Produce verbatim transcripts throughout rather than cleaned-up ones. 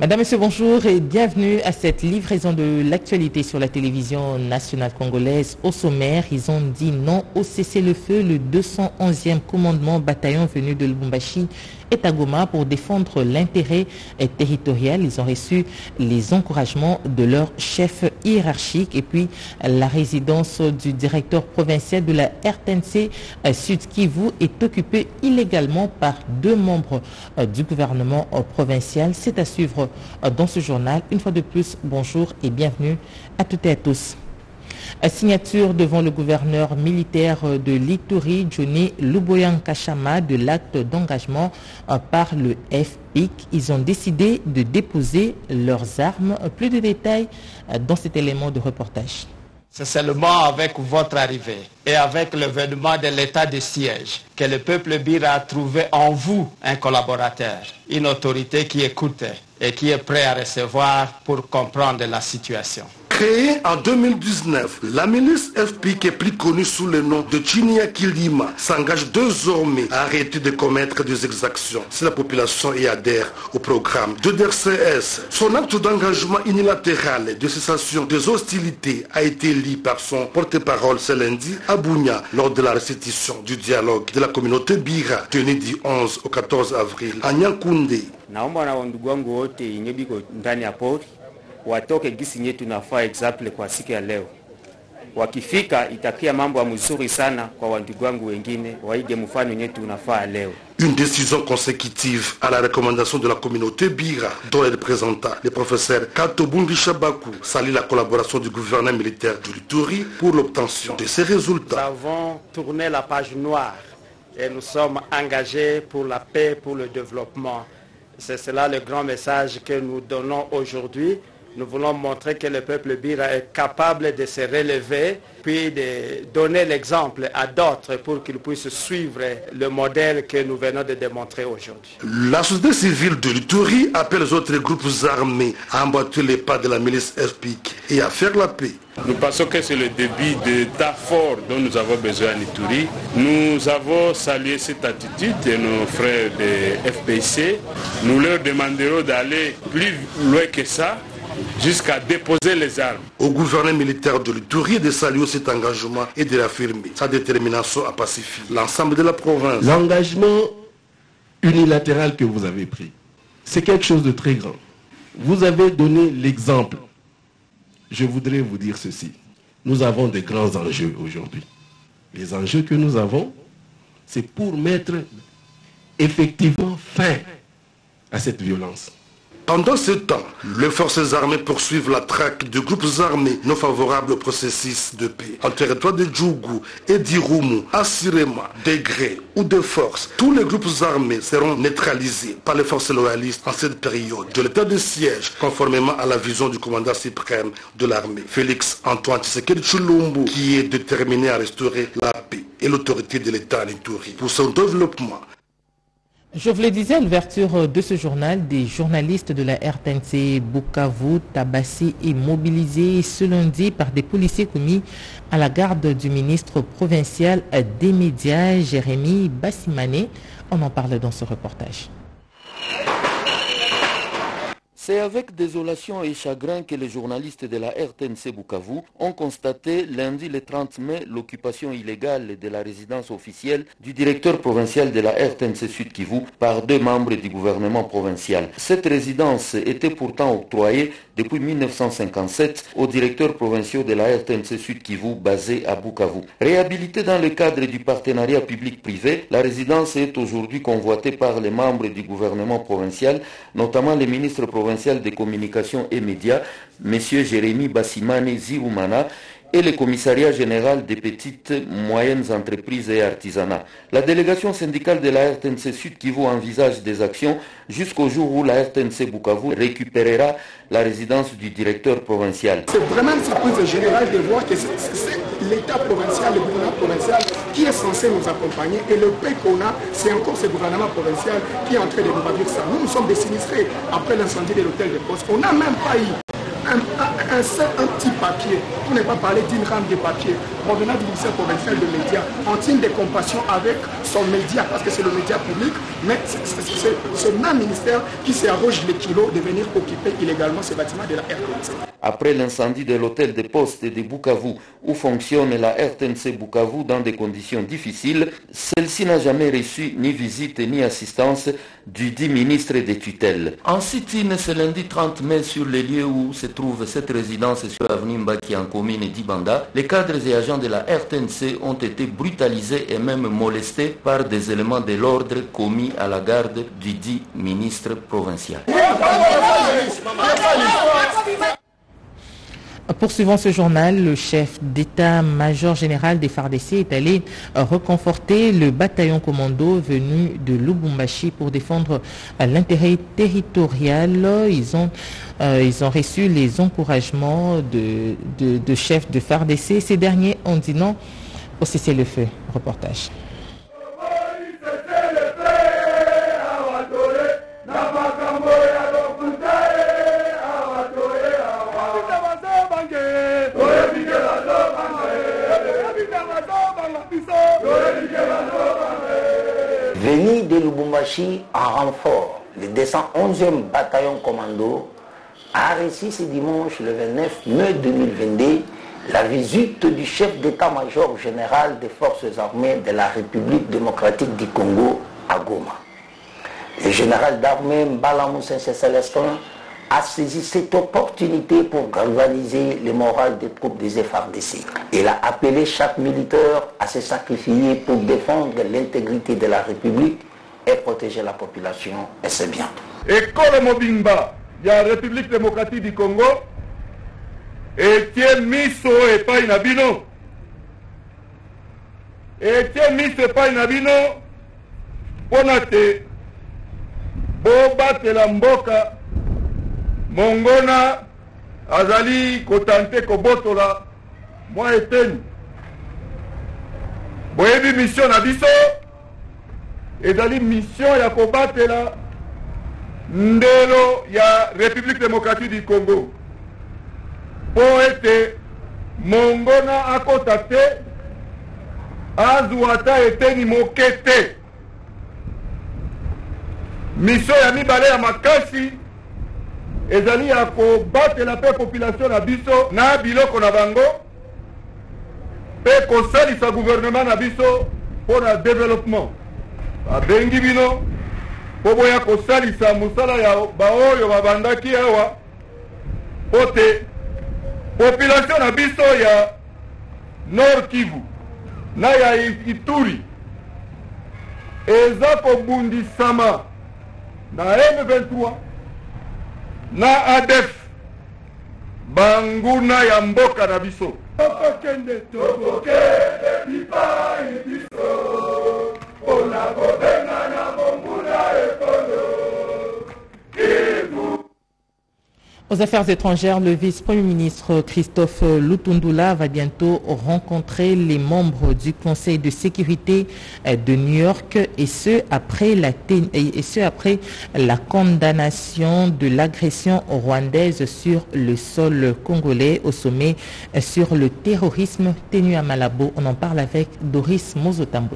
Madame, Monsieur, bonjour et bienvenue à cette livraison de l'actualité sur la télévision nationale congolaise. Au sommaire, ils ont dit non au cessez-le-feu. Le deux cent onzième commandement bataillon venu de Lubumbashi est à Goma pour défendre l'intérêt territorial. Ils ont reçu les encouragements de leur chef hiérarchique et puis la résidence du directeur provincial de la R T N C Sud Kivu est occupée illégalement par deux membres du gouvernement provincial. C'est à suivre dans ce journal. Une fois de plus, bonjour et bienvenue à toutes et à tous. Signature devant le gouverneur militaire de l'Ituri, Johnny Luboyan Kachama, de l'acte d'engagement par le F P I C. Ils ont décidé de déposer leurs armes. Plus de détails dans cet élément de reportage. C'est seulement avec votre arrivée et avec l'avènement de l'état de siège que le peuple Bira a trouvé en vous un collaborateur, une autorité qui écoute et qui est prêt à recevoir pour comprendre la situation. Créée en deux mille dix-neuf, la milice F P I C, est plus connue sous le nom de Chinia Kilima, s'engage désormais à arrêter de commettre des exactions si la population y adhère au programme de D R C S. Son acte d'engagement unilatéral de cessation des hostilités a été lu par son porte-parole ce lundi à Bunia lors de la restitution du dialogue de la communauté Bira tenue du onze au quatorze avril à Nyankounde. Watoke gisi nye tunafaa example kwa siku ya leo. Wakifika itakia mambo ya mzuri sana kwa wandugu wangu wengine waige mfano nye tunafaa leo. Une décision consécutive à la recommandation de la communauté Bira, dont elle représenta le professeur Kato Bungi Shabaku, salue la collaboration du gouvernement militaire de l'Ituri pour l'obtention de ces résultats. Nous avons tourné la page noire et nous sommes engagés pour la paix, pour le développement. C'est cela le grand message que nous donnons aujourd'hui. Nous voulons montrer que le peuple Bira est capable de se relever, puis de donner l'exemple à d'autres pour qu'ils puissent suivre le modèle que nous venons de démontrer aujourd'hui. La société civile de l'Ituri appelle les autres groupes armés à emboîter les pas de la milice F P I C et à faire la paix. Nous pensons que c'est le début d'état fort dont nous avons besoin à l'Ituri. Nous avons salué cette attitude de nos frères de F P I C. Nous leur demanderons d'aller plus loin que ça, jusqu'à déposer les armes. Au gouvernement militaire de l'Ituri de saluer cet engagement et de l'affirmer sa détermination à pacifier l'ensemble de la province. L'engagement unilatéral que vous avez pris, c'est quelque chose de très grand. Vous avez donné l'exemple. Je voudrais vous dire ceci. Nous avons de grands enjeux aujourd'hui. Les enjeux que nous avons, c'est pour mettre effectivement fin à cette violence. Pendant ce temps, les forces armées poursuivent la traque de groupes armés non favorables au processus de paix. En territoire de Djougou et d'Irumu, assurément, de gré ou de force, tous les groupes armés seront neutralisés par les forces loyalistes en cette période de l'état de siège, conformément à la vision du commandant suprême de l'armée, Félix Antoine Tshisekedi Tshilombo, qui est déterminé à restaurer la paix et l'autorité de l'État en Ituri pour son développement. Je vous le disais à l'ouverture de ce journal, des journalistes de la R T N C Bukavu, tabassés et mobilisés ce lundi par des policiers commis à la garde du ministre provincial des médias, Jérémy Bassimane. On en parle dans ce reportage. C'est avec désolation et chagrin que les journalistes de la R T N C Bukavu ont constaté lundi le trente mai l'occupation illégale de la résidence officielle du directeur provincial de la R T N C Sud Kivu par deux membres du gouvernement provincial. Cette résidence était pourtant octroyée depuis mille neuf cent cinquante-sept aux directeurs provinciaux de la R T N C Sud Kivu basés à Bukavu. Réhabilitée dans le cadre du partenariat public-privé, la résidence est aujourd'hui convoitée par les membres du gouvernement provincial, notamment les ministres provinciaux des communications et médias, M. Jérémy Bassimane Zirumana, et le commissariat général des petites moyennes entreprises et artisanat. La délégation syndicale de la R T N C Sud Kivu envisage des actions jusqu'au jour où la R T N C Bukavu récupérera la résidence du directeur provincial. C'est vraiment une surprise générale de voir que c'est l'État provincial, le gouvernement provincial qui est censé nous accompagner et le paix qu'on a, c'est encore ce gouvernement provincial qui est en train de nous bâtir ça. Nous, nous sommes des sinistrés après l'incendie de l'hôtel de poste. On n'a même pas eu un, un, un, seul, un petit papier, pour ne pas parler d'une rame de papier, provenant du ministère provincial de médias, on tient des compassions avec son média, parce que c'est le média public, mais c'est ce même ministère qui s'arroge les kilos de venir occuper illégalement ce bâtiment de la R T N C. Après l'incendie de l'hôtel de poste de Bukavu, où fonctionne la R T N C Bukavu dans des conditions difficiles, celle-ci n'a jamais reçu ni visite ni assistance du dit ministre des tutelles. En sit-in ce lundi trente mai sur les lieux où se trouve cette résidence sur l'avenue Mbaki en commune d'Ibanda, les cadres et agents de la R T N C ont été brutalisés et même molestés par des éléments de l'ordre commis à la garde du dit ministre provincial. Poursuivant ce journal, le chef d'état-major général des F A R D C est allé reconforter le bataillon commando venu de Lubumbashi pour défendre l'intérêt territorial. Ils ont, euh, ils ont reçu les encouragements de, de, de chefs de F A R D C. Ces derniers ont dit non au cessez-le-feu. Reportage. Venu de Lubumbashi en renfort, le deux cent onzième bataillon commando a reçu ce dimanche le vingt-neuf mai deux mille vingt-deux la visite du chef d'état-major général des forces armées de la République démocratique du Congo à Goma. Le général d'armée Mbala Moussa Célestin a saisi cette opportunité pour galvaniser le moral des troupes des F A R D C. Il a appelé chaque militaire à se sacrifier pour défendre l'intégrité de la République et protéger la population et ses biens. École Mobimba, il y a la République démocratique du Congo, et tiens miso et pas inabino. Et tiens miso et pas inabino, ponate, boba telamboka, Mongona azali kotante kobotola moi eteni boyebi mission na biso ezali mission ya kobatela ndelo ya République démocratique du Congo po ete Mongona akota te azuata eteni moke te mission ya mibale ya makasi ezali ya kobatela pe population na biso na biloko na bango pe kosalisa gouvernement na biso pour le développement. Abengi bino po boya kosalisa musala ya baoyo babandaki awa pote population na biso ya Nord Kivu na ya Ituri eza kobundisama na M vingt-trois na A D F banguna ya mboka na biso okende tokokende bipai biso ona kobenga na bonguna ekolo Kivu. Aux affaires étrangères, le vice-premier ministre Christophe Lutundula va bientôt rencontrer les membres du Conseil de sécurité de New York et ce après la, et ce après la condamnation de l'agression rwandaise sur le sol congolais au sommet sur le terrorisme tenu à Malabo. On en parle avec Doris Mozotambwe.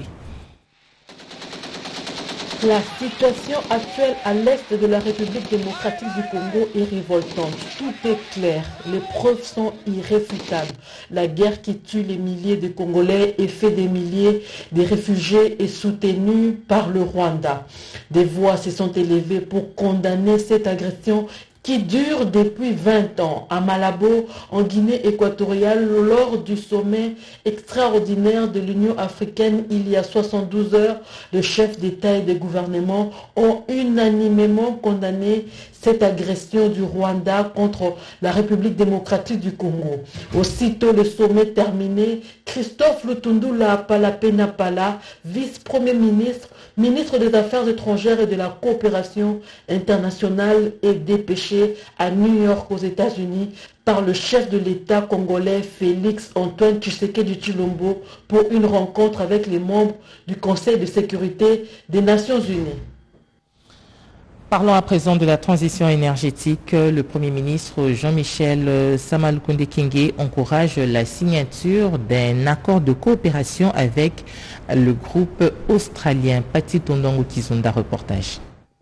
La situation actuelle à l'est de la République démocratique du Congo est révoltante. Tout est clair. Les preuves sont irréfutables. La guerre qui tue les milliers de Congolais et fait des milliers de réfugiés est soutenue par le Rwanda. Des voix se sont élevées pour condamner cette agression qui dure depuis vingt ans à Malabo, en Guinée équatoriale, lors du sommet extraordinaire de l'Union africaine il y a soixante-douze heures. Les chefs d'État et de gouvernement ont unanimement condamné cette agression du Rwanda contre la République démocratique du Congo. Aussitôt le sommet terminé, Christophe Lutundula Palapenapala, vice-premier ministre, ministre des Affaires étrangères et de la coopération internationale, est dépêché à New York aux États-Unis par le chef de l'État congolais Félix Antoine Tshisekedi Tshilombo pour une rencontre avec les membres du Conseil de sécurité des Nations Unies. Parlons à présent de la transition énergétique. Le Premier ministre Jean-Michel Sama Lukonde Kyenge encourage la signature d'un accord de coopération avec le groupe australien. Pati Tondongo Kizonda, reportage.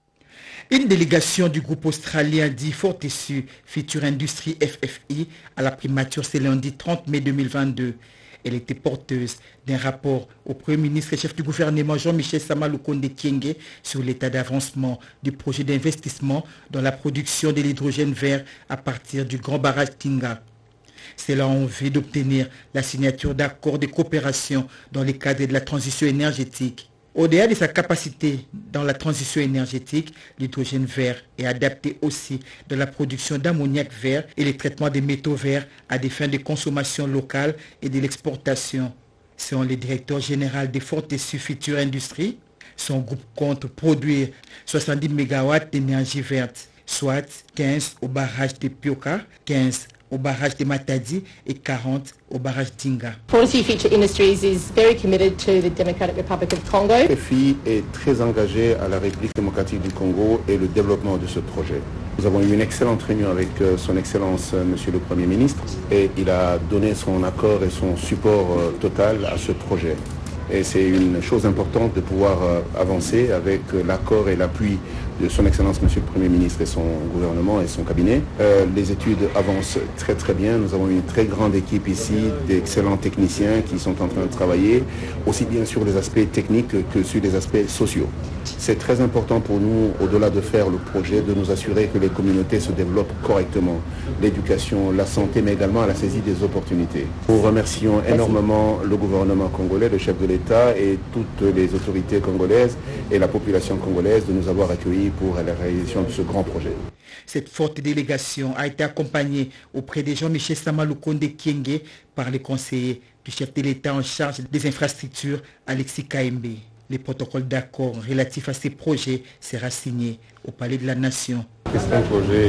Une délégation du groupe australien dit Fortescue Future Industries F F I à la primature ce lundi trente mai deux mille vingt-deux. Elle était porteuse d'un rapport au Premier ministre et chef du gouvernement Jean-Michel Sama Lukonde Kyenge sur l'état d'avancement du projet d'investissement dans la production de l'hydrogène vert à partir du grand barrage Tinga. C'est là en vue d'obtenir la signature d'accords de coopération dans le cadre de la transition énergétique. Au-delà de sa capacité dans la transition énergétique, l'hydrogène vert est adapté aussi dans la production d'ammoniac vert et le traitement des métaux verts à des fins de consommation locale et de l'exportation. Selon le directeur général de Fortescue Future Industries, son groupe compte produire soixante-dix mégawatts d'énergie verte, soit quinze au barrage de Pioka, quinze au barrage de Matadi et quarante au barrage Tinga. Fortescue Future Industries is very committed to the Democratic Republic of Congo. F I est très engagé à la République démocratique du Congo et le développement de ce projet. Nous avons eu une excellente réunion avec son Excellence Monsieur le Premier ministre et il a donné son accord et son support total à ce projet. Et c'est une chose importante de pouvoir avancer avec l'accord et l'appui de son Excellence Monsieur le Premier ministre et son gouvernement et son cabinet. Euh, les études avancent très très bien. Nous avons une très grande équipe ici, d'excellents techniciens qui sont en train de travailler, aussi bien sur les aspects techniques que sur les aspects sociaux. C'est très important pour nous, au-delà de faire le projet, de nous assurer que les communautés se développent correctement. L'éducation, la santé, mais également la saisie des opportunités. Nous remercions énormément le gouvernement congolais, le chef de l'État et toutes les autorités congolaises et la population congolaise de nous avoir accueillis pour la réalisation de ce grand projet. Cette forte délégation a été accompagnée auprès de Jean-Michel Sama Lukonde Kyenge par les conseillers du chef de l'État en charge des infrastructures, Alexis Kaembe. Les protocoles d'accord relatifs à ces projets sera signé au Palais de la Nation. C'est un projet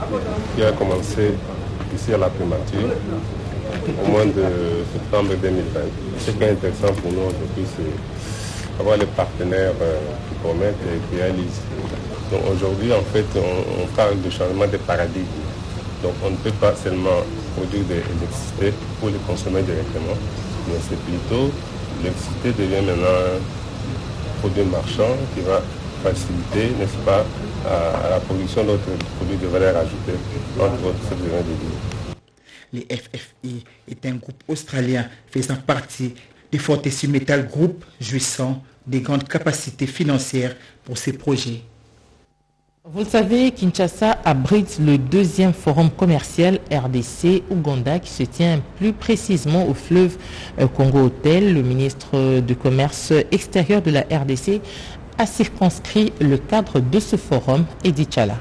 qui a commencé ici à la primature au mois de septembre deux mille vingt. Ce qui est intéressant pour nous aujourd'hui, c'est avoir les partenaires qui promettent et qui réalisent. Donc aujourd'hui, en fait, on, on parle de changement de paradigme. Donc on ne peut pas seulement produire de l'électricité pour le consommer directement, mais c'est plutôt l'électricité devient maintenant un produit marchand qui va faciliter, n'est-ce pas, à, à la production d'autres produits de valeur ajoutée, entre autres ce que je viens de dire. Les F F I est un groupe australien faisant partie du Fortescue Metal Group, jouissant des grandes capacités financières pour ces projets. Vous le savez, Kinshasa abrite le deuxième forum commercial R D C-Ouganda qui se tient plus précisément au fleuve Congo-Hôtel. Le ministre du Commerce extérieur de la R D C a circonscrit le cadre de ce forum, Edi Chala.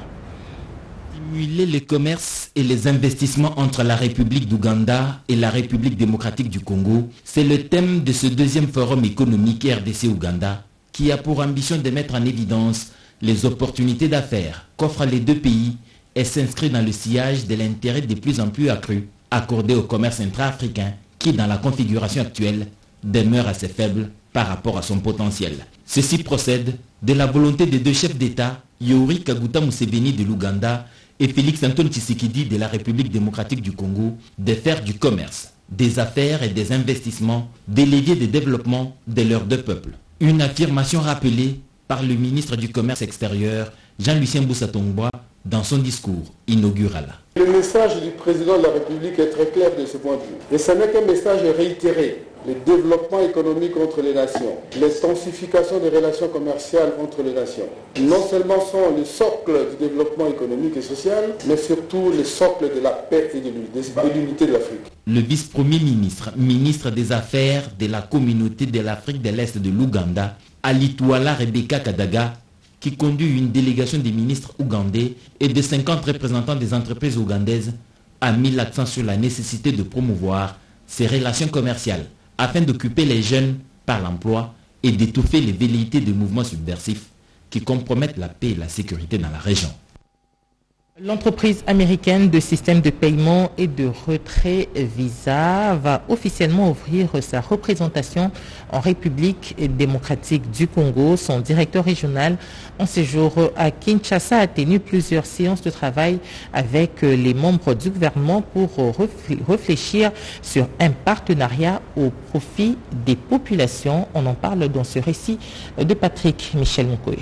Stimuler le commerce et les investissements entre la République d'Ouganda et la République démocratique du Congo, c'est le thème de ce deuxième forum économique R D C-Ouganda qui a pour ambition de mettre en évidence les opportunités d'affaires qu'offrent les deux pays et s'inscrit dans le sillage de l'intérêt de plus en plus accru accordé au commerce intra-africain qui, dans la configuration actuelle, demeure assez faible par rapport à son potentiel. Ceci procède de la volonté des deux chefs d'État, Yoweri Kaguta Museveni de l'Ouganda et Félix Antoine Tshisekedi de la République démocratique du Congo, de faire du commerce, des affaires et des investissements des leviers de développement de leurs deux peuples. Une affirmation rappelée par le ministre du Commerce extérieur, Jean-Lucien Boussa-Tongboa, dans son discours inaugural. Le message du président de la République est très clair de ce point de vue. Et ce n'est qu'un message réitéré. Le développement économique entre les nations, l'intensification des relations commerciales entre les nations, non seulement sont le socle du développement économique et social, mais surtout le socle de la paix et de l'unité de l'Afrique. Le vice-premier ministre, ministre des Affaires de la communauté de l'Afrique de l'Est de l'Ouganda, Alitwala Rebecca Kadaga, qui conduit une délégation des ministres ougandais et de cinquante représentants des entreprises ougandaises, a mis l'accent sur la nécessité de promouvoir ces relations commerciales afin d'occuper les jeunes par l'emploi et d'étouffer les velléités de mouvements subversifs qui compromettent la paix et la sécurité dans la région. L'entreprise américaine de systèmes de paiement et de retrait Visa va officiellement ouvrir sa représentation en République démocratique du Congo. Son directeur régional en séjour à Kinshasa a tenu plusieurs séances de travail avec les membres du gouvernement pour réfléchir sur un partenariat au profit des populations. On en parle dans ce récit de Patrick Michel Moukoy.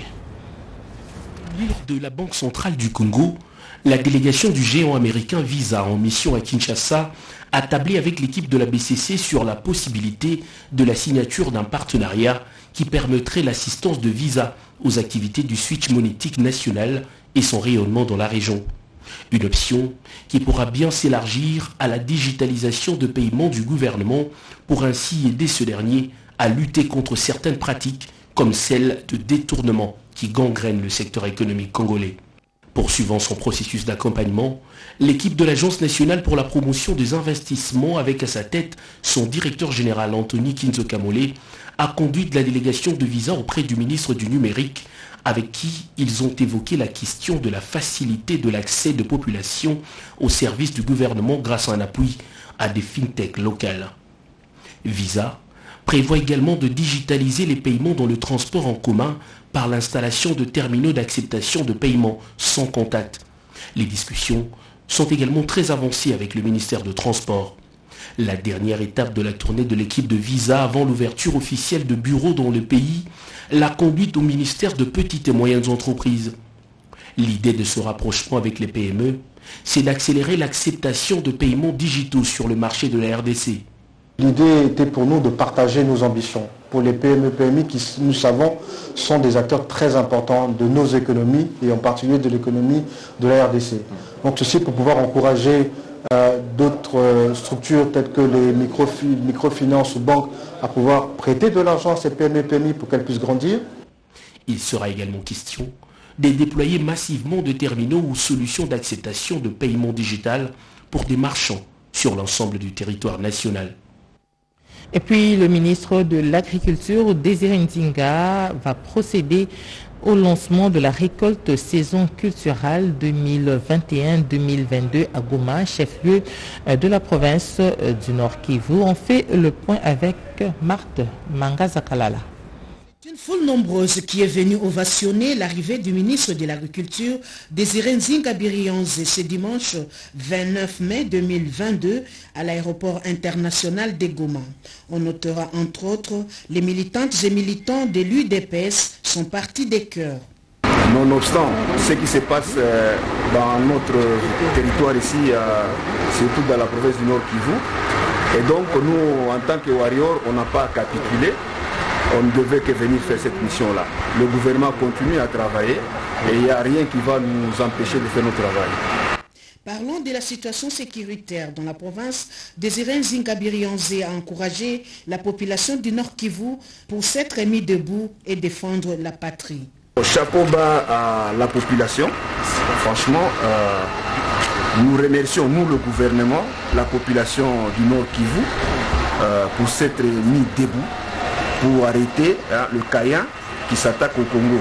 De la Banque centrale du Congo, la délégation du géant américain Visa en mission à Kinshasa a tablé avec l'équipe de la B C C sur la possibilité de la signature d'un partenariat qui permettrait l'assistance de Visa aux activités du switch monétique national et son rayonnement dans la région. Une option qui pourra bien s'élargir à la digitalisation de paiements du gouvernement pour ainsi aider ce dernier à lutter contre certaines pratiques comme celle de détournement qui gangrène le secteur économique congolais. Poursuivant son processus d'accompagnement, l'équipe de l'Agence nationale pour la promotion des investissements, avec à sa tête son directeur général Anthony Kinzokamole, a conduit la délégation de Visa auprès du ministre du Numérique, avec qui ils ont évoqué la question de la facilité de l'accès de population aux services du gouvernement grâce à un appui à des fintechs locales. Visa prévoit également de digitaliser les paiements dans le transport en commun par l'installation de terminaux d'acceptation de paiement sans contact. Les discussions sont également très avancées avec le ministère de Transport. La dernière étape de la tournée de l'équipe de Visa avant l'ouverture officielle de bureaux dans le pays l'a conduite au ministère de Petites et Moyennes Entreprises. L'idée de ce rapprochement avec les P M E, c'est d'accélérer l'acceptation de paiements digitaux sur le marché de la R D C. L'idée était pour nous de partager nos ambitions. Pour les P M E P M I qui, nous savons, sont des acteurs très importants de nos économies et en particulier de l'économie de la R D C. Donc ceci pour pouvoir encourager euh, d'autres euh, structures telles que les microfi microfinances ou banques à pouvoir prêter de l'argent à ces P M E P M I pour qu'elles puissent grandir. Il sera également question de déployer massivement de terminaux ou solutions d'acceptation de paiement digital pour des marchands sur l'ensemble du territoire national. Et puis le ministre de l'Agriculture, Désiré Ndinga, va procéder au lancement de la récolte saison culturelle deux mille vingt et un deux mille vingt-deux à Goma, chef-lieu de la province du Nord Kivu. On fait le point avec Marthe Mangazakalala. Une foule nombreuse qui est venue ovationner l'arrivée du ministre de l'Agriculture, Désiré Nzinga Birionze, ce dimanche vingt-neuf mai deux mille vingt-deux à l'aéroport international de Goma. On notera entre autres les militantes et militants de l'U D P S sont partis des cœurs. Nonobstant ce qui se passe dans notre territoire ici, surtout dans la province du Nord Kivu, et donc nous en tant que warriors, on n'a pas capitulé. On ne devait que venir faire cette mission-là. Le gouvernement continue à travailler et il n'y a rien qui va nous empêcher de faire notre travail. Parlons de la situation sécuritaire dans la province. Désiré Nzinga Birionze a encouragé la population du Nord Kivu pour s'être mis debout et défendre la patrie. Chapeau bas à la population. Franchement, euh, nous remercions, nous le gouvernement, la population du Nord Kivu euh, pour s'être mis debout, pour arrêter hein, le Kayan qui s'attaque au Congo,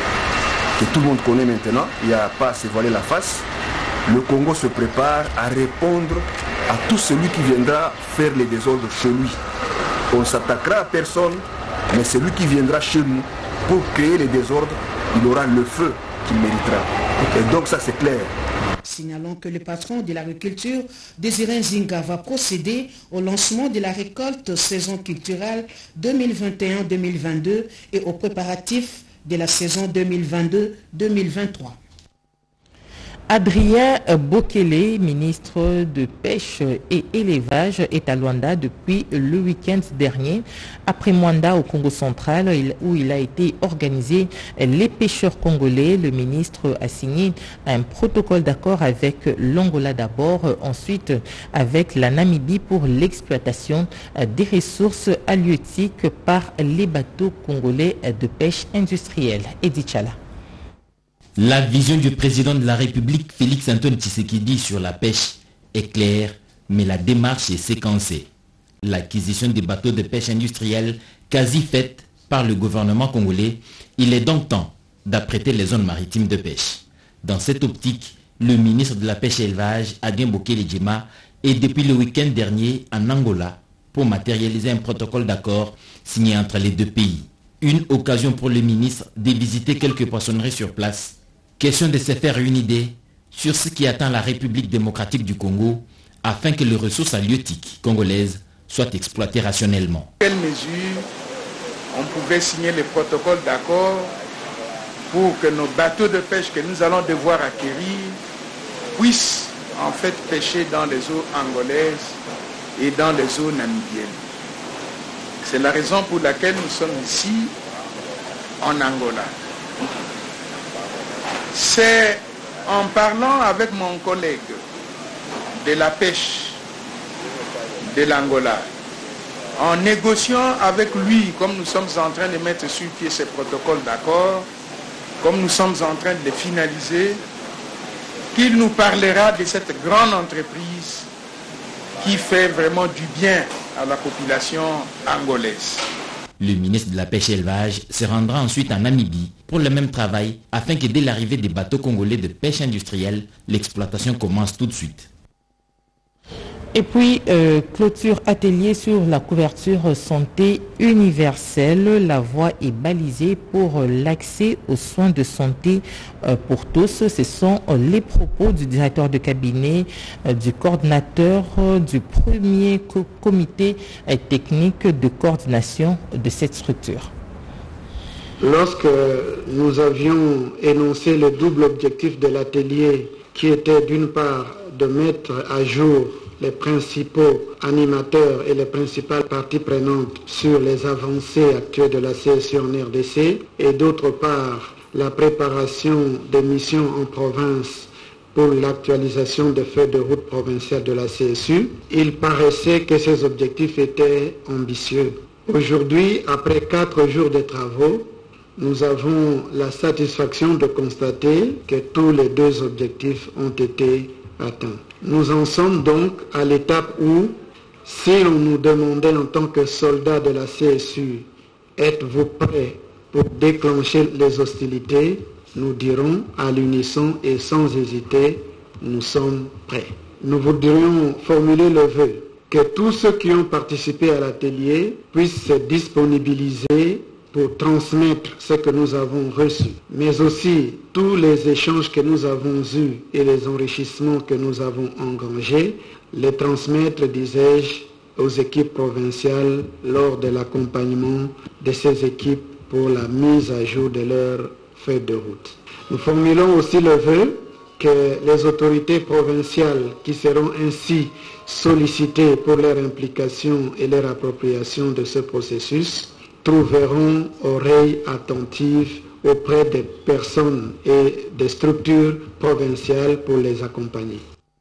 que tout le monde connaît maintenant, il n'y a pas à se voiler la face. Le Congo se prépare à répondre à tout celui qui viendra faire les désordres chez lui. On ne s'attaquera à personne, mais celui qui viendra chez nous pour créer les désordres, il aura le feu qu'il méritera. Et donc ça c'est clair. Signalons que le patron de l'agriculture, Désiré Nzinga, va procéder au lancement de la récolte saison culturelle deux mille vingt et un deux mille vingt-deux et aux préparatifs de la saison deux mille vingt-deux deux mille vingt-trois. Adrien Bokele, ministre de Pêche et Élevage, est à Luanda depuis le week-end dernier, après Mwanda au Congo central, où il a été organisé les pêcheurs congolais. Le ministre a signé un protocole d'accord avec l'Angola d'abord, ensuite avec la Namibie pour l'exploitation des ressources halieutiques par les bateaux congolais de pêche industrielle. Edith Chala. La vision du président de la République, Félix Antoine Tshisekedi, sur la pêche est claire, mais la démarche est séquencée. L'acquisition des bateaux de pêche industrielle quasi faite par le gouvernement congolais, il est donc temps d'apprêter les zones maritimes de pêche. Dans cette optique, Le ministre de la Pêche et Élevage, Adrien Bokele-Djema, est depuis le week-end dernier en Angola pour matérialiser un protocole d'accord signé entre les deux pays. Une occasion pour le ministre de visiter quelques poissonneries sur place. Question de se faire une idée sur ce qui attend la République démocratique du Congo afin que les ressources halieutiques congolaises soient exploitées rationnellement. Quelle mesure on pouvait signer le protocole d'accord pour que nos bateaux de pêche que nous allons devoir acquérir puissent en fait pêcher dans les eaux angolaises et dans les eaux namibiennes. C'est la raison pour laquelle nous sommes ici en Angola. C'est en parlant avec mon collègue de la pêche de l'Angola, en négociant avec lui, comme nous sommes en train de mettre sur pied ces protocoles d'accord, comme nous sommes en train de les finaliser, qu'il nous parlera de cette grande entreprise qui fait vraiment du bien à la population angolaise. Le ministre de la Pêche et Élevage se rendra ensuite en Namibie pour le même travail afin que dès l'arrivée des bateaux congolais de pêche industrielle, l'exploitation commence tout de suite. Et puis, euh, clôture atelier sur la couverture santé universelle. La voie est balisée pour l'accès aux soins de santé euh, pour tous. Ce sont euh, les propos du directeur de cabinet, euh, du coordinateur euh, du premier co comité euh, technique de coordination de cette structure. Lorsque nous avions énoncé le double objectif de l'atelier, qui était d'une part de mettre à jour les principaux animateurs et les principales parties prenantes sur les avancées actuelles de la C S U en R D C et d'autre part la préparation des missions en province pour l'actualisation des feuilles de route provinciales de la C S U, il paraissait que ces objectifs étaient ambitieux. Aujourd'hui, après quatre jours de travaux, nous avons la satisfaction de constater que tous les deux objectifs ont été atteints. Nous en sommes donc à l'étape où, si on nous demandait en tant que soldats de la C S U, êtes-vous prêts pour déclencher les hostilités, nous dirons à l'unisson et sans hésiter, nous sommes prêts. Nous voudrions formuler le vœu que tous ceux qui ont participé à l'atelier puissent se disponibiliser pour transmettre ce que nous avons reçu, mais aussi tous les échanges que nous avons eus et les enrichissements que nous avons engrangés, les transmettre, disais-je, aux équipes provinciales lors de l'accompagnement de ces équipes pour la mise à jour de leur feuille de route. Nous formulons aussi le vœu que les autorités provinciales qui seront ainsi sollicitées pour leur implication et leur appropriation de ce processus trouveront oreilles attentives auprès des personnes et des structures provinciales pour les accompagner.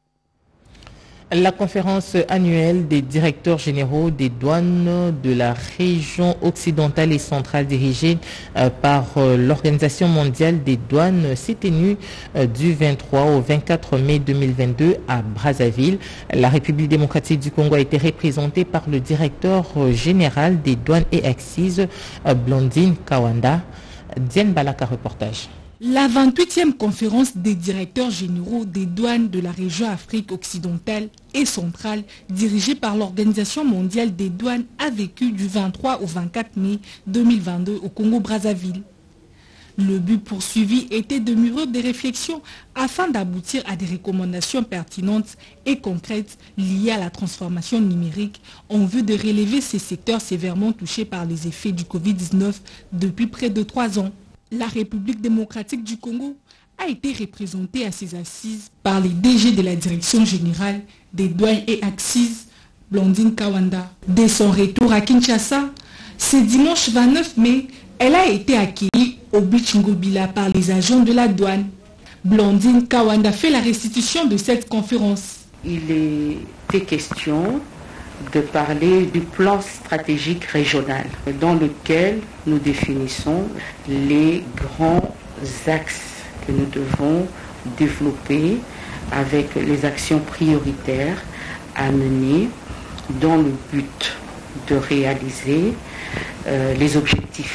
La conférence annuelle des directeurs généraux des douanes de la région occidentale et centrale dirigée euh, par euh, l'Organisation mondiale des douanes s'est tenue euh, du vingt-trois au vingt-quatre mai deux mille vingt-deux à Brazzaville. La République démocratique du Congo a été représentée par le directeur euh, général des douanes et accises, euh, Blandine Kawanda. Diane Balaka, reportage. La vingt-huitième conférence des directeurs généraux des douanes de la région Afrique occidentale et centrale, dirigée par l'Organisation mondiale des douanes, a vécu du vingt-trois au vingt-quatre mai deux mille vingt-deux au Congo-Brazzaville. Le but poursuivi était de mûrir des réflexions afin d'aboutir à des recommandations pertinentes et concrètes liées à la transformation numérique en vue de relever ces secteurs sévèrement touchés par les effets du Covid dix-neuf depuis près de trois ans. La République démocratique du Congo a été représentée à ces assises par les D G de la Direction générale des douanes et accises, Blandine Kawanda. Dès son retour à Kinshasa, ce dimanche vingt-neuf mai, elle a été accueillie au Beach Ngobila par les agents de la douane. Blandine Kawanda fait la restitution de cette conférence. Il était question de parler du plan stratégique régional dans lequel nous définissons les grands axes que nous devons développer avec les actions prioritaires à mener dans le but de réaliser euh, les objectifs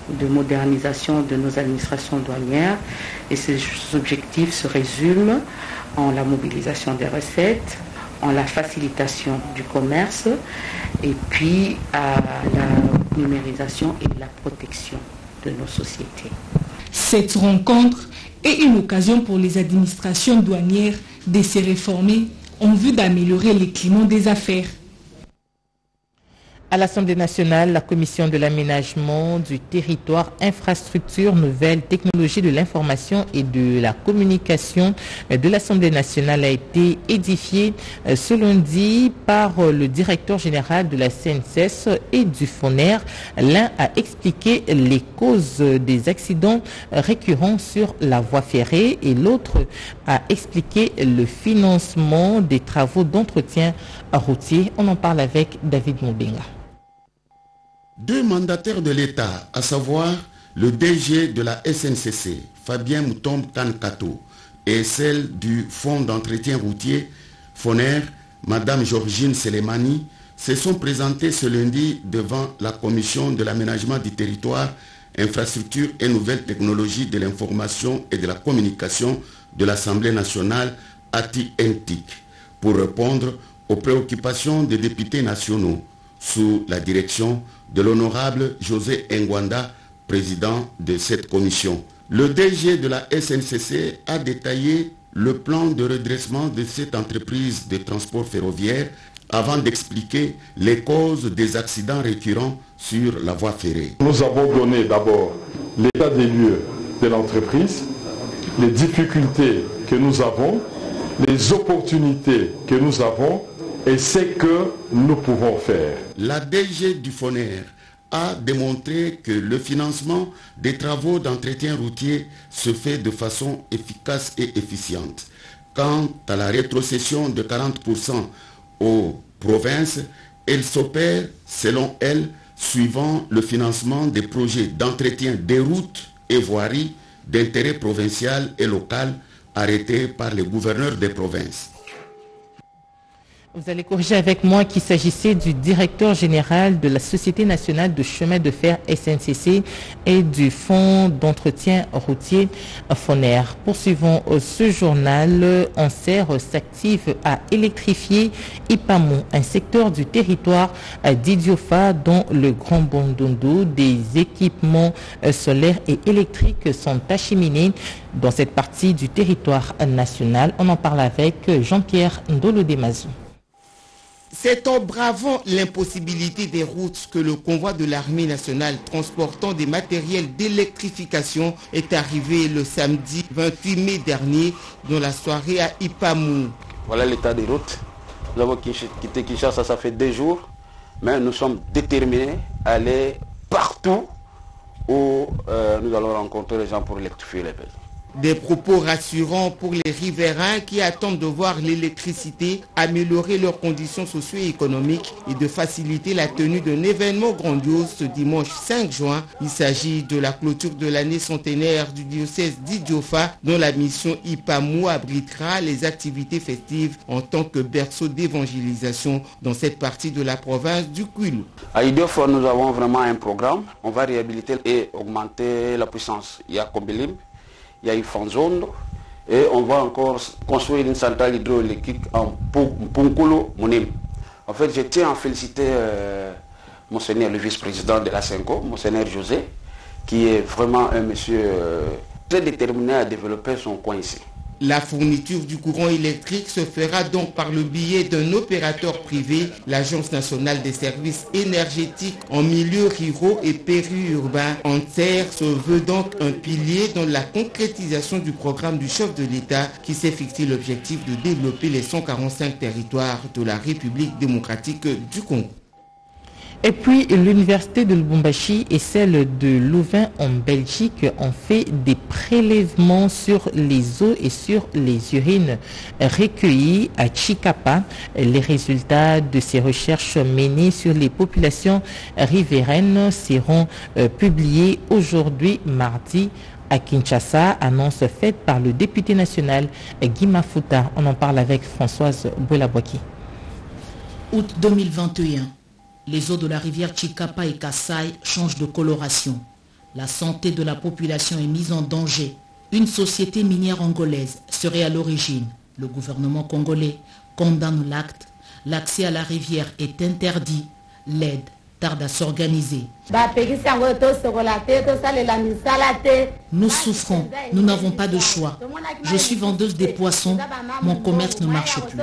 de modernisation de nos administrations douanières. Et ces objectifs se résument en la mobilisation des recettes, en la facilitation du commerce et puis à la numérisation et la protection de nos sociétés. Cette rencontre est une occasion pour les administrations douanières de se réformer en vue d'améliorer le climat des affaires. À l'Assemblée nationale, la commission de l'aménagement du territoire, infrastructure, nouvelles technologies de l'information et de la communication de l'Assemblée nationale a été édifiée ce lundi par le directeur général de la C N S S et du FONER. L'un a expliqué les causes des accidents récurrents sur la voie ferrée et l'autre a expliqué le financement des travaux d'entretien routier. On en parle avec David Moubenga. Deux mandataires de l'État, à savoir le D G de la S N C C, Fabien Moutombe Tankato, et celle du Fonds d'entretien routier, FONER, Madame Georgine Selemani, se sont présentés ce lundi devant la Commission de l'aménagement du territoire, infrastructure et nouvelles technologies de l'information et de la communication de l'Assemblée nationale, A T I N T I C, pour répondre aux préoccupations des députés nationaux, sous la direction de l'honorable José Ngwanda, président de cette commission. Le D G de la S N C C a détaillé le plan de redressement de cette entreprise de transport ferroviaire avant d'expliquer les causes des accidents récurrents sur la voie ferrée. Nous avons donné d'abord l'état des lieux de l'entreprise, les difficultés que nous avons, les opportunités que nous avons et ce que nous pouvons faire. La D G du FONER a démontré que le financement des travaux d'entretien routier se fait de façon efficace et efficiente. Quant à la rétrocession de quarante pour cent aux provinces, elle s'opère, selon elle, suivant le financement des projets d'entretien des routes et voiries d'intérêt provincial et local arrêtés par les gouverneurs des provinces. Vous allez corriger avec moi qu'il s'agissait du directeur général de la Société nationale de chemin de fer S N C C et du Fonds d'entretien routier FONER. Poursuivons ce journal. Anser s'active à électrifier Ipamou, un secteur du territoire d'Idiofa dont le Grand Bondondo. Des équipements solaires et électriques sont acheminés dans cette partie du territoire national. On en parle avec Jean-Pierre Ndolo-Demazou. C'est en bravant l'impossibilité des routes que le convoi de l'armée nationale transportant des matériels d'électrification est arrivé le samedi vingt-huit mai dernier dans la soirée à Ipamou. Voilà l'état des routes. Nous avons quitté Kinshasa, ça fait deux jours, mais nous sommes déterminés à aller partout où euh, nous allons rencontrer les gens pour électrifier les pays. Des propos rassurants pour les riverains qui attendent de voir l'électricité améliorer leurs conditions socio-économiques et de faciliter la tenue d'un événement grandiose ce dimanche cinq juin. Il s'agit de la clôture de l'année centenaire du diocèse d'Idiofa dont la mission Ipamou abritera les activités festives en tant que berceau d'évangélisation dans cette partie de la province du Kwilu. À Idiofa, nous avons vraiment un programme. On va réhabiliter et augmenter la puissance. Il y a Kombilim, il y a eu Fanzondo et on va encore construire une centrale hydroélectrique en Punkulu Mounim. En fait, je tiens à féliciter euh, Monseigneur le vice-président de la Senco, Monseigneur José, qui est vraiment un monsieur euh, très déterminé à développer son coin ici. La fourniture du courant électrique se fera donc par le biais d'un opérateur privé, l'Agence nationale des services énergétiques en milieu ruraux et périurbain. Anser se veut donc un pilier dans la concrétisation du programme du chef de l'État qui s'est fixé l'objectif de développer les cent quarante-cinq territoires de la République démocratique du Congo. Et puis, l'université de Lubumbashi et celle de Louvain en Belgique ont fait des prélèvements sur les eaux et sur les urines recueillies à Chikapa. Les résultats de ces recherches menées sur les populations riveraines seront euh, publiés aujourd'hui, mardi, à Kinshasa, annonce faite par le député national Guy Mafuta. On en parle avec Françoise Boulabouaki. Août deux mille vingt et un. Les eaux de la rivière Chikapa et Kassai changent de coloration. La santé de la population est mise en danger. Une société minière angolaise serait à l'origine. Le gouvernement congolais condamne l'acte. L'accès à la rivière est interdit. L'aide tarde à s'organiser. Nous souffrons, nous n'avons pas de choix. Je suis vendeuse des poissons, mon commerce ne marche plus.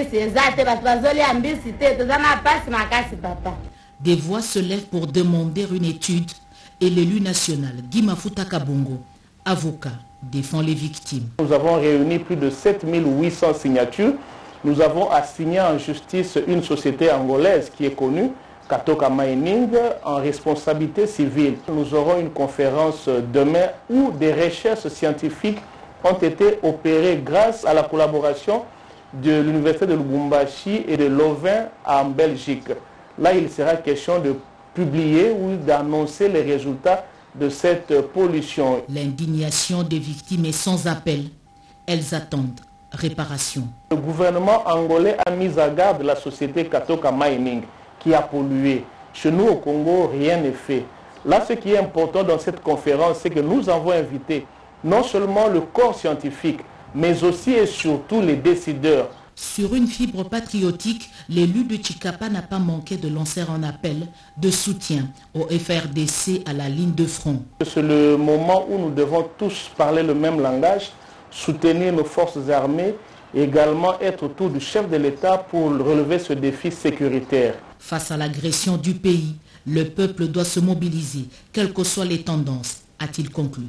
Des voix se lèvent pour demander une étude et l'élu national, Guy Mafuta Kabongo, avocat, défend les victimes. Nous avons réuni plus de sept mille huit cents signatures. Nous avons assigné en justice une société angolaise qui est connue, Katoka Mining, en responsabilité civile. Nous aurons une conférence demain où des recherches scientifiques ont été opérées grâce à la collaboration de l'Université de Lubumbashi et de Louvain en Belgique. Là, il sera question de publier ou d'annoncer les résultats de cette pollution. L'indignation des victimes est sans appel. Elles attendent réparation. Le gouvernement angolais a mis à garde la société Katoka Mining qui a pollué. Chez nous au Congo, rien n'est fait. Là, ce qui est important dans cette conférence, c'est que nous avons invité non seulement le corps scientifique, mais aussi et surtout les décideurs. Sur une fibre patriotique, l'élu de Tshikapa n'a pas manqué de lancer un appel de soutien au F R D C à la ligne de front. C'est le moment où nous devons tous parler le même langage, soutenir nos forces armées et également être autour du chef de l'État pour relever ce défi sécuritaire. Face à l'agression du pays, le peuple doit se mobiliser, quelles que soient les tendances, a-t-il conclu.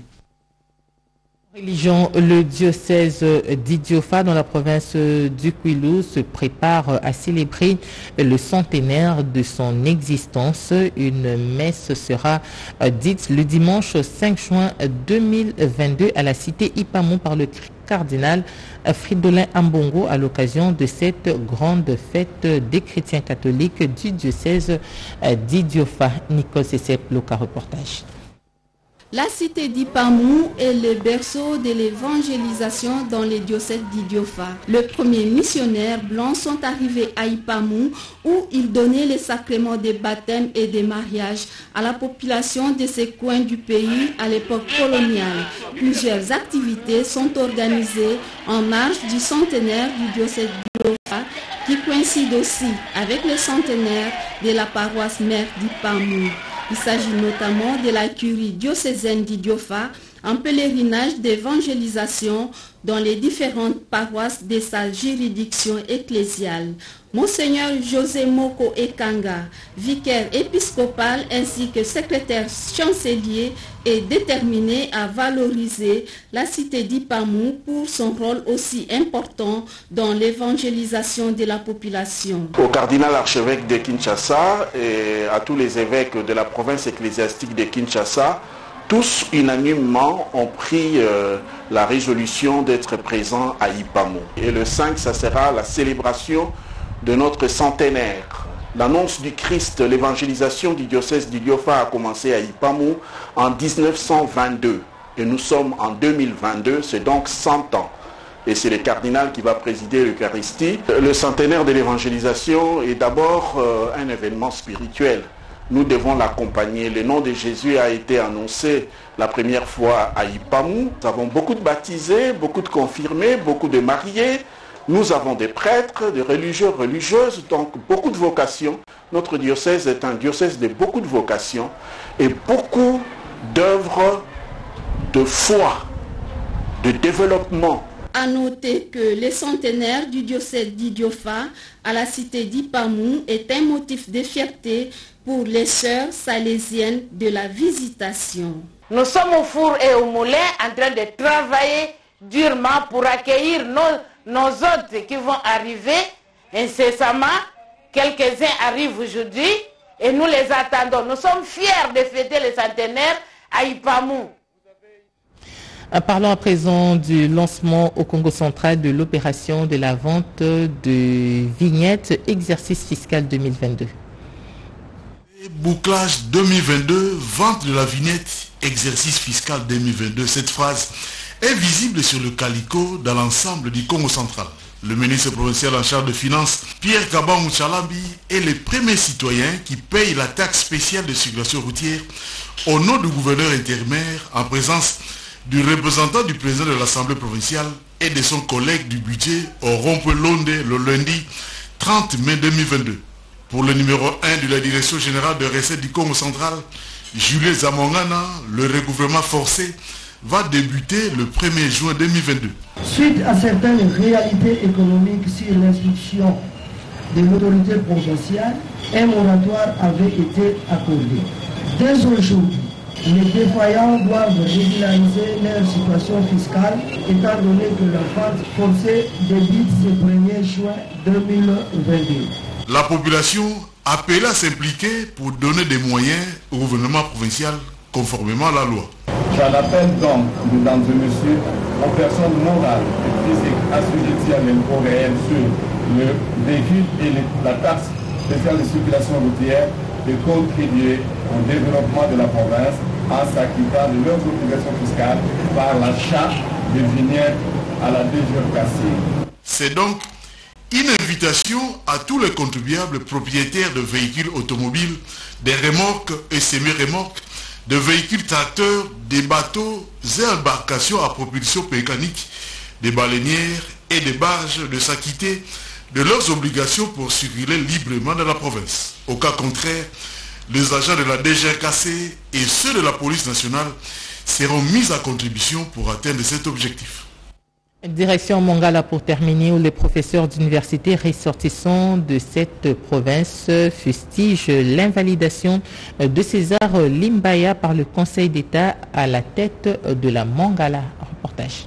Religion, le diocèse d'Idiofa dans la province du Kwilu se prépare à célébrer le centenaire de son existence. Une messe sera dite le dimanche cinq juin deux mille vingt-deux à la cité Ipamou par le cardinal Fridolin Ambongo à l'occasion de cette grande fête des chrétiens catholiques du diocèse d'Idiofa. Nicole Cessep, Loca reportage. La cité d'Ipamou est le berceau de l'évangélisation dans les diocèses d'Idiofa. Les premiers missionnaires blancs sont arrivés à Ipamou où ils donnaient les sacrements des baptêmes et des mariages à la population de ces coins du pays à l'époque coloniale. Plusieurs activités sont organisées en marge du centenaire du diocèse d'Idiofa qui coïncide aussi avec le centenaire de la paroisse mère d'Ipamou. Il s'agit notamment de la curie diocésaine d'Idiofa, un pèlerinage d'évangélisation dans les différentes paroisses de sa juridiction ecclésiale. Monseigneur José Moko Ekanga, vicaire épiscopal ainsi que secrétaire chancelier, est déterminé à valoriser la cité d'Ipamou pour son rôle aussi important dans l'évangélisation de la population. Au cardinal archevêque de Kinshasa et à tous les évêques de la province ecclésiastique de Kinshasa, tous unanimement ont pris euh, la résolution d'être présents à Ipamou. Et le cinq, ça sera la célébration de notre centenaire. L'annonce du Christ, l'évangélisation du diocèse d'Idiofa a commencé à Ipamou en mille neuf cent vingt-deux. Et nous sommes en deux mille vingt-deux, c'est donc cent ans. Et c'est le cardinal qui va présider l'Eucharistie. Le centenaire de l'évangélisation est d'abord euh, un événement spirituel. Nous devons l'accompagner. Le nom de Jésus a été annoncé la première fois à Ipamou. Nous avons beaucoup de baptisés, beaucoup de confirmés, beaucoup de mariés. Nous avons des prêtres, des religieux, religieuses, donc beaucoup de vocations. Notre diocèse est un diocèse de beaucoup de vocations et beaucoup d'œuvres de foi, de développement. À noter que le centenaire du diocèse d'Idiofa à la cité d'Ipamou est un motif de fierté pour les sœurs salésiennes de la Visitation. Nous sommes au four et au moulin en train de travailler durement pour accueillir nos, nos hôtes qui vont arriver incessamment. Quelques-uns arrivent aujourd'hui et nous les attendons. Nous sommes fiers de fêter le centenaire à Ipamou. Parlons à présent du lancement au Congo central de l'opération de la vente de vignettes exercice fiscal deux mille vingt-deux. Bouclage deux mille vingt-deux, vente de la vignette exercice fiscal deux mille vingt-deux. Cette phrase est visible sur le calico dans l'ensemble du Congo central. Le ministre provincial en charge de finances, Pierre Kabamou-Chalambi, est le premier citoyen qui paye la taxe spéciale de circulation routière au nom du gouverneur intérimaire en présence du représentant du président de l'Assemblée provinciale et de son collègue du budget au rond-point Londe le lundi trente mai deux mille vingt-deux. Pour le numéro un de la Direction générale de recettes du Congo central, Jules Zamongana, le recouvrement forcé va débuter le premier juin deux mille vingt-deux. Suite à certaines réalités économiques sur l'instruction de l'autorité provinciale, un moratoire avait été accordé. Dès aujourd'hui, les défaillants doivent régulariser leur situation fiscale, étant donné que la vente forcée débute ce premier juin deux mille vingt-deux. La population appelle à s'impliquer pour donner des moyens au gouvernement provincial conformément à la loi. J'en appelle donc, mesdames et messieurs, aux personnes morales et physiques assujetties à l'impôt réel sur le véhicule et la taxe spéciale de circulation routière de contribuer au développement de la province en s'acquittant de leurs obligations fiscales par l'achat de vignettes à la D G F C A C I. C'est donc une invitation à tous les contribuables propriétaires de véhicules automobiles, des remorques et semi-remorques, de véhicules tracteurs, des bateaux et embarcations à propulsion mécanique, des baleinières et des barges de s'acquitter de leurs obligations pour circuler librement dans la province. Au cas contraire, les agents de la D G R K C et ceux de la police nationale seront mis à contribution pour atteindre cet objectif. Direction Mongala pour terminer, où les professeurs d'université ressortissants de cette province fustigent l'invalidation de César Limbaya par le Conseil d'État à la tête de la Mongala. Reportage.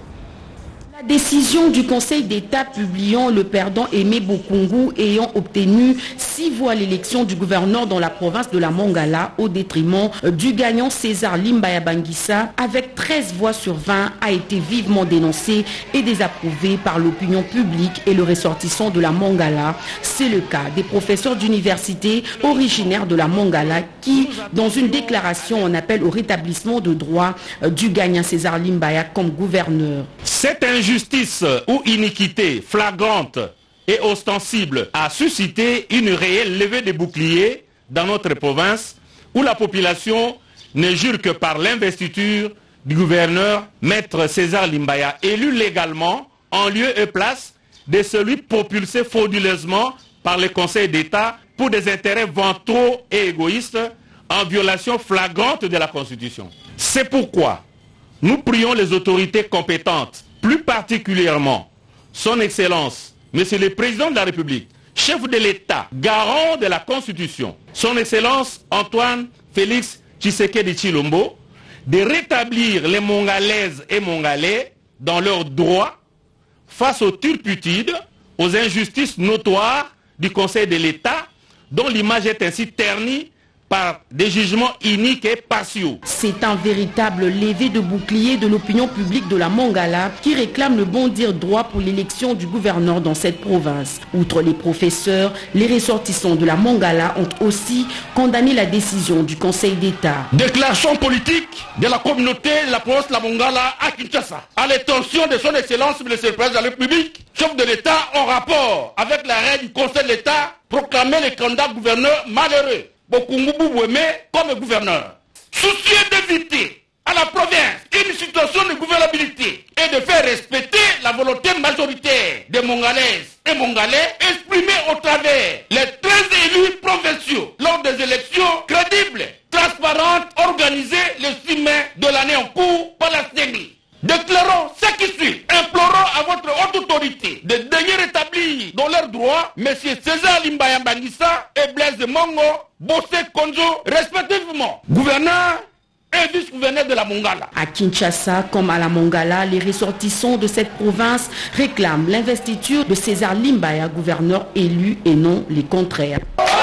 La décision du Conseil d'État publiant le perdant Aimé Bokungu ayant obtenu six voix à l'élection du gouverneur dans la province de la Mongala au détriment du gagnant César Limbaya Bangissa avec treize voix sur vingt a été vivement dénoncé et désapprouvé par l'opinion publique et le ressortissant de la Mongala. C'est le cas des professeurs d'université originaires de la Mongala qui, dans une déclaration, en appellent au rétablissement de droit du gagnant César Limbaya comme gouverneur. Cette injustice ou iniquité flagrante et ostensible a suscité une réelle levée des boucliers dans notre province où la population ne jure que par l'investiture du gouverneur Maître César Limbaya, élu légalement en lieu et place de celui propulsé frauduleusement par le Conseil d'État pour des intérêts ventraux et égoïstes en violation flagrante de la Constitution. C'est pourquoi nous prions les autorités compétentes, plus particulièrement son Excellence, Monsieur le Président de la République, chef de l'État, garant de la Constitution, son Excellence Antoine Félix Tshisekedi Tshilombo, de rétablir les Mongalaises et Mongalais dans leurs droits face aux turpitudes, aux injustices notoires du Conseil de l'État, dont l'image est ainsi ternie par des jugements iniques et partiaux. C'est un véritable lever de bouclier de l'opinion publique de la Mongala qui réclame le bon dire droit pour l'élection du gouverneur dans cette province. Outre les professeurs, les ressortissants de la Mongala ont aussi condamné la décision du Conseil d'État. Déclaration politique de la communauté de la province de la Mongala à Kinshasa, à l'intention de son Excellence M. le Président de la République, chef de l'État, en rapport avec l'arrêt du Conseil de l'État, proclamer le candidat gouverneur malheureux Bokungu Bououémé comme gouverneur. Soucieux d'éviter à la province une situation de gouvernabilité et de faire respecter la volonté majoritaire des Mongalaises et Mongalais exprimée au travers les treize élus provinciaux lors des élections crédibles, transparentes, organisées le six mai de l'année en cours par la C E N I. Déclarons ce qui suit. Implorons à votre haute autorité de daigner rétablir dans leurs droits M. César Limbaya Bangissa et Blaise Mongo, Bossé Konzo, respectivement, gouverneur et vice-gouverneur de la Mongala. À Kinshasa, comme à la Mongala, les ressortissants de cette province réclament l'investiture de César Limbaya, gouverneur élu et non les contraires.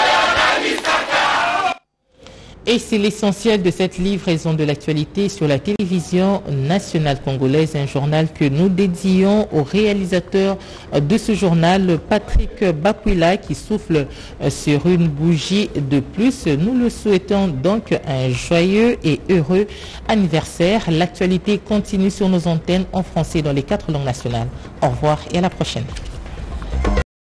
Et c'est l'essentiel de cette livraison de l'actualité sur la télévision nationale congolaise, un journal que nous dédions au réalisateur de ce journal, Patrick Bakwila, qui souffle sur une bougie de plus. Nous le souhaitons donc un joyeux et heureux anniversaire. L'actualité continue sur nos antennes en français dans les quatre langues nationales. Au revoir et à la prochaine.